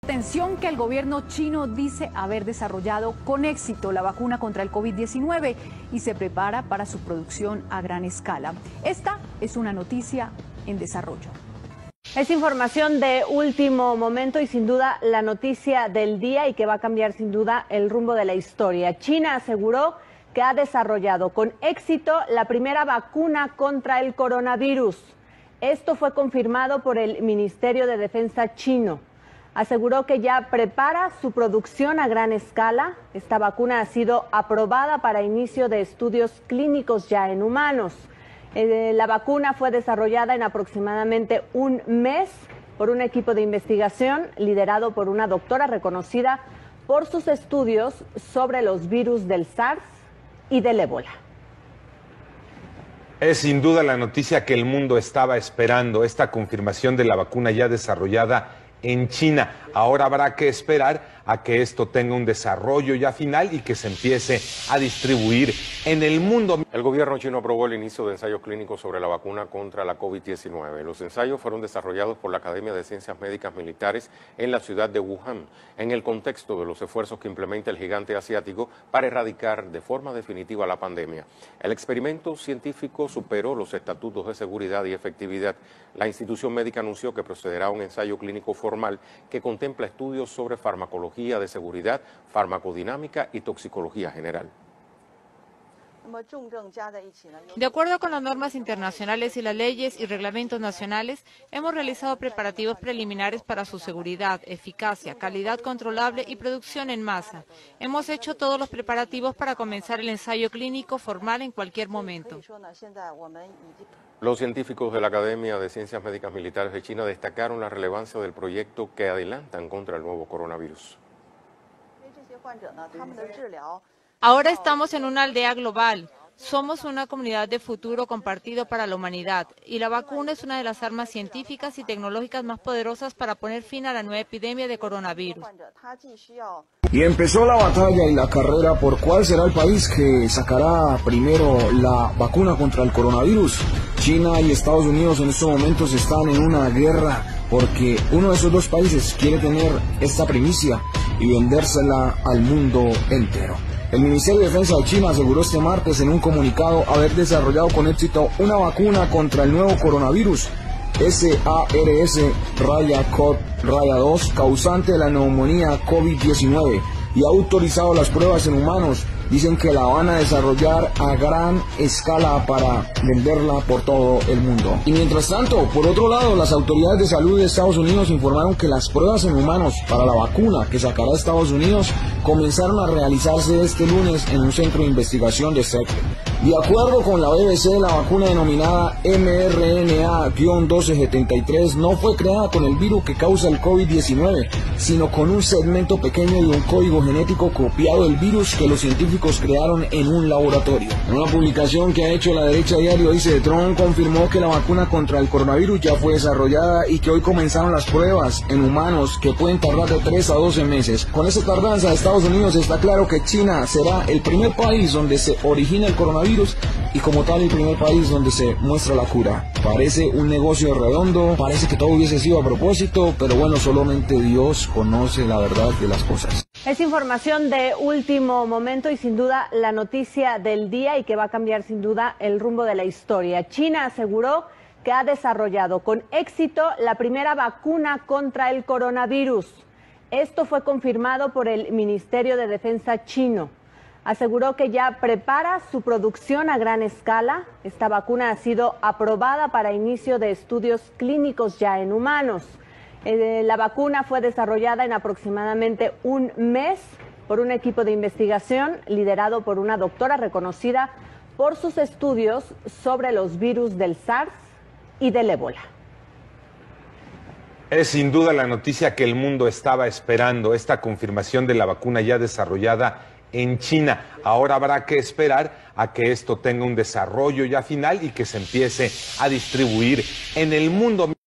atención que el gobierno chino dice haber desarrollado con éxito la vacuna contra el COVID-19 y se prepara para su producción a gran escala. Esta es una noticia en desarrollo. Es información de último momento y sin duda la noticia del día y que va a cambiar sin duda el rumbo de la historia. China aseguró que ha desarrollado con éxito la primera vacuna contra el coronavirus. Esto fue confirmado por el Ministerio de Defensa chino. Aseguró que ya prepara su producción a gran escala. Esta vacuna ha sido aprobada para inicio de estudios clínicos ya en humanos. La vacuna fue desarrollada en aproximadamente un mes por un equipo de investigación liderado por una doctora reconocida por sus estudios sobre los virus del SARS y del ébola. Es sin duda la noticia que el mundo estaba esperando, esta confirmación de la vacuna ya desarrollada en China. Ahora habrá que esperar a que esto tenga un desarrollo ya final y que se empiece a distribuir en el mundo. El gobierno chino aprobó el inicio de ensayos clínicos sobre la vacuna contra la COVID-19. Los ensayos fueron desarrollados por la Academia de Ciencias Médicas Militares en la ciudad de Wuhan, en el contexto de los esfuerzos que implementa el gigante asiático para erradicar de forma definitiva la pandemia. El experimento científico superó los estatutos de seguridad y efectividad. La institución médica anunció que procederá a un ensayo clínico formal que contempla estudios sobre farmacología de seguridad, farmacodinámica y toxicología general. De acuerdo con las normas internacionales y las leyes y reglamentos nacionales, hemos realizado preparativos preliminares para su seguridad, eficacia, calidad controlable y producción en masa. Hemos hecho todos los preparativos para comenzar el ensayo clínico formal en cualquier momento. Los científicos de la Academia de Ciencias Médicas Militares de China destacaron la relevancia del proyecto que adelantan contra el nuevo coronavirus. Ahora estamos en una aldea global. Somos una comunidad de futuro compartido para la humanidad y la vacuna es una de las armas científicas y tecnológicas más poderosas para poner fin a la nueva epidemia de coronavirus. Y empezó la batalla y la carrera por cuál será el país que sacará primero la vacuna contra el coronavirus. China y Estados Unidos en estos momentos están en una guerra porque uno de esos dos países quiere tener esta primicia y vendérsela al mundo entero. El Ministerio de Defensa de China aseguró este martes en un comunicado haber desarrollado con éxito una vacuna contra el nuevo coronavirus SARS-CoV-2 causante de la neumonía COVID-19 y ha autorizado las pruebas en humanos. Dicen que la van a desarrollar a gran escala para venderla por todo el mundo. Y mientras tanto, por otro lado, las autoridades de salud de Estados Unidos informaron que las pruebas en humanos para la vacuna que sacará Estados Unidos comenzaron a realizarse este lunes en un centro de investigación de Seattle. De acuerdo con la BBC, la vacuna denominada mRNA-1273 no fue creada con el virus que causa el COVID-19, sino con un segmento pequeño de un código genético copiado del virus que los científicos crearon en un laboratorio. En una publicación que ha hecho la derecha diario, dice: Trump confirmó que la vacuna contra el coronavirus ya fue desarrollada y que hoy comenzaron las pruebas en humanos que pueden tardar de 3 a 12 meses. Con esa tardanza de Estados Unidos está claro que China será el primer país donde se origina el coronavirus y como tal el primer país donde se muestra la cura. Parece un negocio redondo, parece que todo hubiese sido a propósito, pero bueno, solamente Dios conoce la verdad de las cosas. Es información de último momento y sin duda la noticia del día y que va a cambiar sin duda el rumbo de la historia. China aseguró que ha desarrollado con éxito la primera vacuna contra el coronavirus. Esto fue confirmado por el Ministerio de Defensa chino. Aseguró que ya prepara su producción a gran escala. Esta vacuna ha sido aprobada para inicio de estudios clínicos ya en humanos. La vacuna fue desarrollada en aproximadamente un mes por un equipo de investigación liderado por una doctora reconocida por sus estudios sobre los virus del SARS y del ébola. Es sin duda la noticia que el mundo estaba esperando, esta confirmación de la vacuna ya desarrollada en China. Ahora habrá que esperar a que esto tenga un desarrollo ya final y que se empiece a distribuir en el mundo.